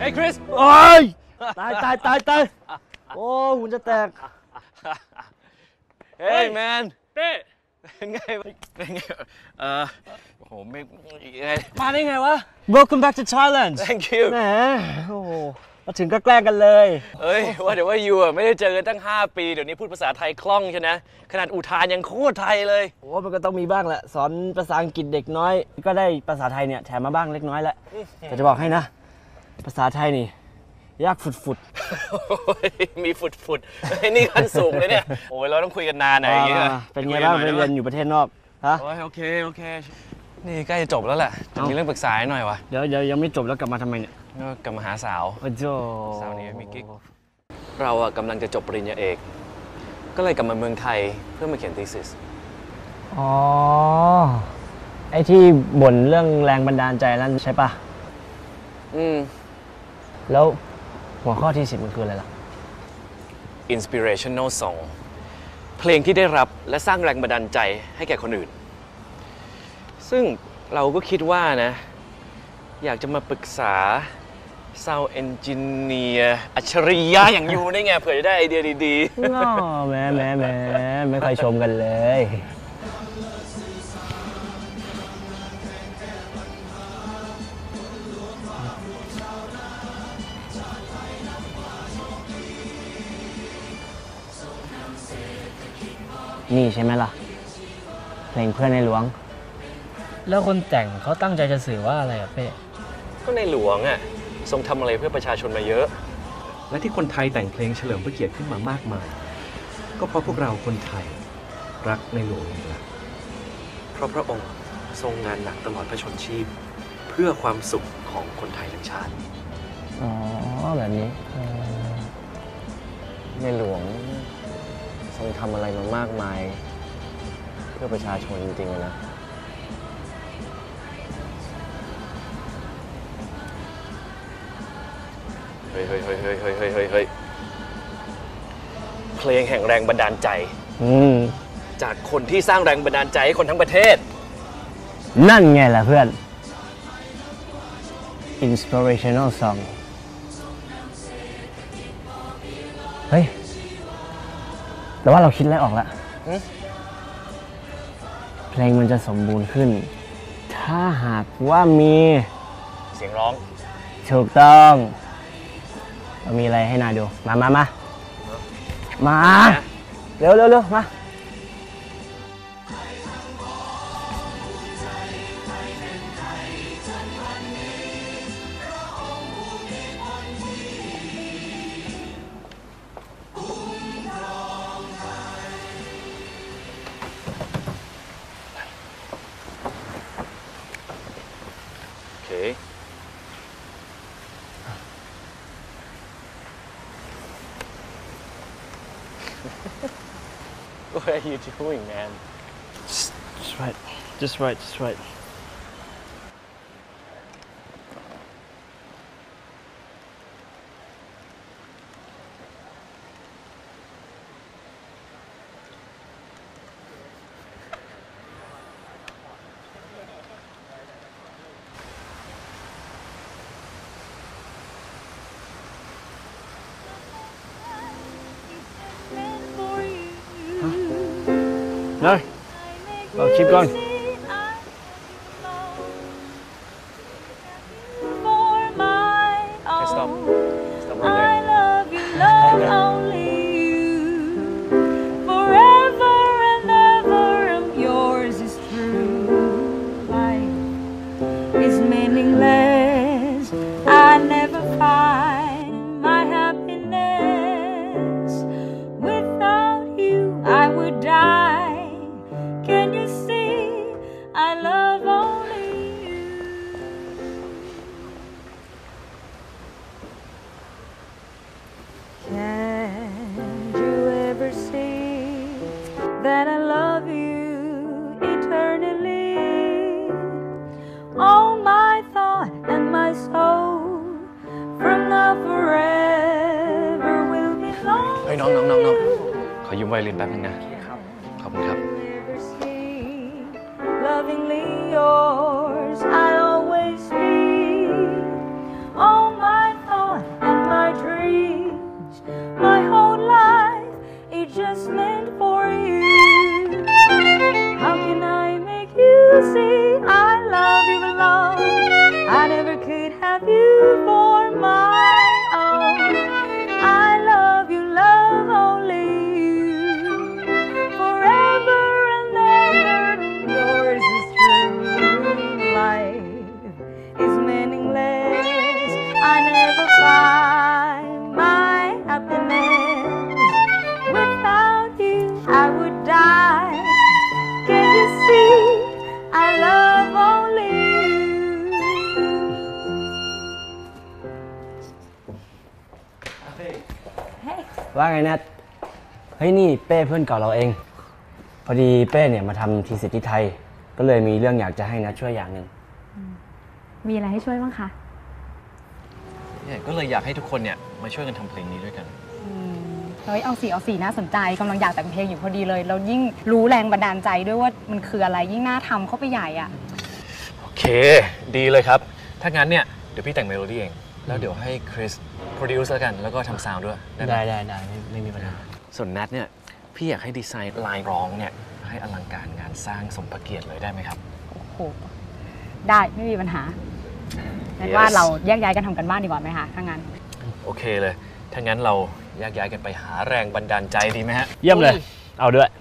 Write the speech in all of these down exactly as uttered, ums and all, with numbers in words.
คริสโอ้ยตายตายตายตายโอ้หุ่นจะแตกเฮ้ยแมนเต้เป็นไงเป็นไงเออโอ้โหไม่มาได้ไงวะ Welcome back to Thailand Thank you แหมโอ้มาถึงก็แกล้งกันเลยเอ้ยว่าเดี๋ยวว่ายูอ่ะไม่ได้เจอกันตั้งห้าปีเดี๋ยวนี้พูดภาษาไทยคล่องใช่ไหมขนาดอุทานยังโคตรไทยเลยโอ้มันก็ต้องมีบ้างแหละสอนภาษาอังกฤษเด็กน้อยก็ได้ภาษาไทยเนี่ยแถมมาบ้างเล็กน้อยแล้วแต่จะบอกให้นะภาษาไทยนี่ยากฝุดๆมีฝุดๆนี่ขั้นสูงเลยเนี่ยโอ้ยเราต้องคุยกันนานหน่อยอย่างเงี้ยเป็นไงบ้างไปเรียนอยู่ประเทศนอกฮะโอเคโอเคนี่ใกล้จะจบแล้วแหละจะมีเรื่องปรึกษาหน่อยวะเดี๋ยวเดี๋ยวยังไม่จบแล้วกลับมาทำไมเนี่ยก็กลับมาหาสาวโอ้โหสาวนี้มีกิ๊กเราอะกำลังจะจบปริญญาเอกก็เลยกลับมาเมืองไทยเพื่อมาเขียนทีซิสอ๋อไอ้ที่บ่นเรื่องแรงบันดาลใจนั่นใช่ปะอืมแล้วหัวข้อที่สิบมันคืออะไรล่ะ Inspirational Song เพลงที่ได้รับและสร้างแรงบันดาลใจให้แก่คนอื่นซึ่งเราก็คิดว่านะอยากจะมาปรึกษา Sound Engineer อัจฉริยะอย่างยูได้ไงเผื่อจะได้ไอเดียดีๆง้อแม่แม่แม่ไม่ค่อยชมกันเลยนี่ใช่ไหมล่ะเพลงเพื่อนในหลวงแล้วคนแต่งเขาตั้งใจจะสื่อว่าอะไรอ่ะเป้ก็ในหลวงอ่ะทรงทำอะไรเพื่อประชาชนมาเยอะและที่คนไทยแต่งเพลงเฉลิมพระเกียรติขึ้นมามากมายก็เพราะพวกเราคนไทยรักในหลวงนี่แหละเพราะพระองค์ทรงงานหนักตลอดพระชนชีพเพื่อความสุขของคนไทยทั้งชาติอ๋อแบบนี้ในหลวงทรงทำอะไรมามากมายเพื่อประชาชนจริงๆนะเฮ้ยเฮ้ยเฮ้ยเฮ้ยเฮ้ยเฮ้ยเฮ้ยเฮ้ยเพลงแห่งแรงบันดาลใจจากคนที่สร้างแรงบันดาลใจให้คนทั้งประเทศนั่นไงล่ะเพื่อน Inspirational Song เฮ้ยแต่ว่าเราคิดอะไรออกแล้วเพลงมันจะสมบูรณ์ขึ้นถ้าหากว่ามีเสียงร้องถูกต้องเรามีอะไรให้นายดูมามามามาเร็วเร็วเร็วมา Okay. What are you doing, man? Just, just right. Just right. Just right. No, well, keep going. Okay, stop. Stop right there. I love you, love only you. Forever and ever, I'm yours is true. Life is meaningless. I never find my happiness. Without you, I would die.Can you see I love only you? Can you ever see that I love you eternally? All my thought and my soul from now forever will belong to you. เฮ้ยน้องน้องน้องน้องขอยืมไวโอลินแป๊บนึงนะขอบคุณครับ Lovingly yours, I'll always be. All my thoughts. Hey ว่าไงนัดเฮ้ยนี่เป้เพื่อนเก่าเราเอง พอดีเป้เนี่ยมาทำทีสิทธิ์ที่ไทย ก็เลยมีเรื่องอยากจะให้นัดช่วยอย่างหนึ่งมีอะไรให้ช่วยบ้างคะเนี่ยก็เลยอยากให้ทุกคนเนี่ยมาช่วยกันทำเพลงนี้ด้วยกันเฮ้ยเอาสีเอาสีน่าสนใจกำลังอยากแต่งเพลงอยู่พอดีเลยแล้วยิ่งรู้แรงบันดาลใจด้วยว่ามันคืออะไรยิ่งน่าทำเข้าไปใหญ่อ่ะโอเค ดีเลยครับ ถ้างั้นเนี่ยเดี๋ยวพี่แต่งเมโลดี้เอง แล้วเดี๋ยวให้คริสโปรดิวซ์แล้วกัน แล้วก็ทำซาวด์ด้วยได้ไหมได้ได้ได้ไม่ไม่มีปัญหาส่วนนัทเนี่ยพี่อยากให้ดีไซน์ลายร้องเนี่ยให้อลังการงานสร้างสมพระเกียรติเลยได้ไหมครับโอ้โห ได้ไม่มีปัญหางั้นว่าเราแยกย้ายกันทำกันบ้านดีกว่าไหมคะถ้างั้นโอเคเลย ถ้างั้นเราแยกย้ายกันไปหาแรงบันดาลใจดีไหมฮะเยี่ยมเลย เอาด้วย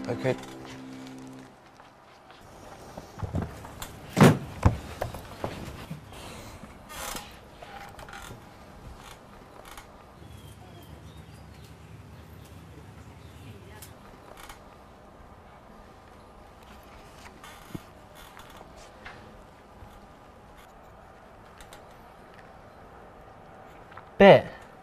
โอเคเป้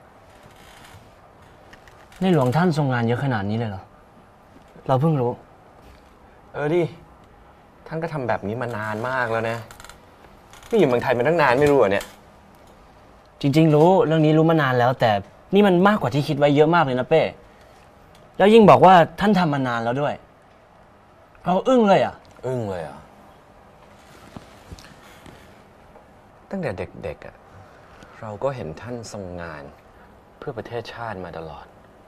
ในหลวงท่านทรงงานเยอะขนาดนี้เลยเหรอ เราเพิ่งรู้เออดิ ท่านก็ทำแบบนี้มานานมากแล้วนะ นี่อยู่เมืองไทยมาตั้งนานไม่รู้เหรอเนี่ยจริงๆรู้เรื่องนี้รู้มานานแล้ว แต่นี่มันมากกว่าที่คิดไว้เยอะมากเลยนะเป้ แล้วยิ่งบอกว่าท่านทำมานานแล้วด้วย เราอึ้งเลยอ่ะอึ้งเลยเหรอ่ะ ตั้งแต่เด็กๆอ่ะ เราก็เห็นท่านทรงงานเพื่อประเทศชาติมาตลอด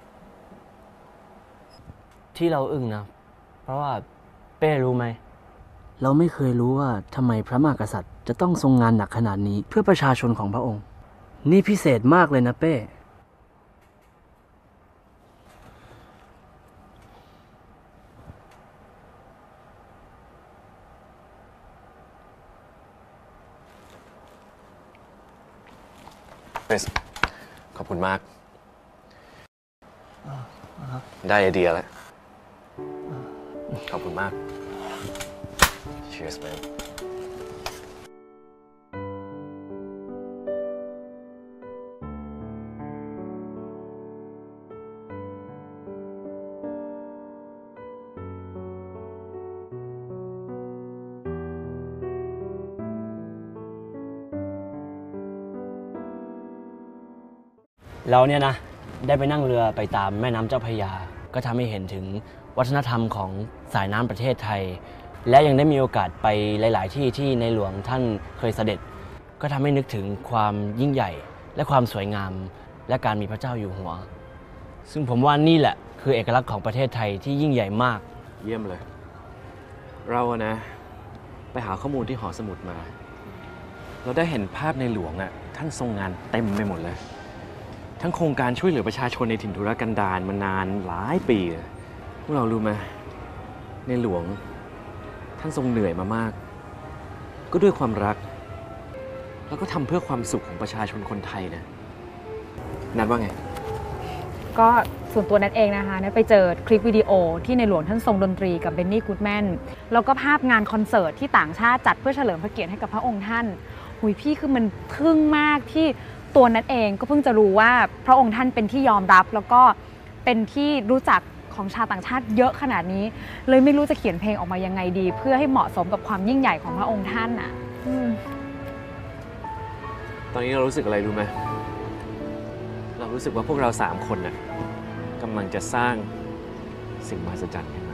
ที่เราอึ้งนะ เพราะว่าเป้รู้ไหม เราไม่เคยรู้ว่าทำไมพระมหากษัตริย์จะต้องทรงงานหนักขนาดนี้เพื่อประชาชนของพระองค์ นี่พิเศษมากเลยนะเป้เบส ขอบคุณมาก ได้ไอเดียแล้ว ขอบคุณมาก Cheers man เราเนี่ยนะ ได้ไปนั่งเรือไปตามแม่น้ำเจ้าพระยา ก็ทำให้เห็นถึงวัฒนธรรมของสายน้ำประเทศไทย และยังได้มีโอกาสไปหลาย ๆ ที่ที่ในหลวงท่านเคยเสด็จ ก็ทำให้นึกถึงความยิ่งใหญ่และความสวยงาม และการมีพระเจ้าอยู่หัว ซึ่งผมว่านี่แหละคือเอกลักษณ์ของประเทศไทยที่ยิ่งใหญ่มากเยี่ยมเลย เราอะนะ ไปหาข้อมูลที่หอสมุดมา เราได้เห็นภาพในหลวงอะท่านทรงงานเต็มไปหมดเลย ทั้งโครงการช่วยเหลือประชาชนในถิ่นทุรกันดารมานานหลายปีเลยพวกเรารู้ไหมในหลวงท่านทรงเหนื่อยมามาก ก็ด้วยความรัก แล้วก็ทำเพื่อความสุขของประชาชนคนไทยนะนัดว่าไงก็ส่วนตัวนัทเองนะคะนัทไปเจอคลิปวิดีโอที่ในหลวงท่านทรงดนตรีกับเบนนี่กูดแมนแล้วก็ภาพงานคอนเสิร์ตที่ต่างชาติจัดเพื่อเฉลิมพระเกียรติให้กับพระองค์ท่านหุยพี่คือมันทึ่งมากที่ตัวนัทเองก็เพิ่งจะรู้ว่าพระองค์ท่านเป็นที่ยอมรับแล้วก็เป็นที่รู้จักของชาวต่างชาติเยอะขนาดนี้เลยไม่รู้จะเขียนเพลงออกมายังไงดี เพื่อให้เหมาะสมกับความยิ่งใหญ่ของพระองค์ท่านอ่ะตอนนี้เรารู้สึกอะไรรู้ไหมเรารู้สึกว่าพวกเราสามคนน่ะกำลังจะสร้างสิ่งมหัศจรรย์ขึ้นมา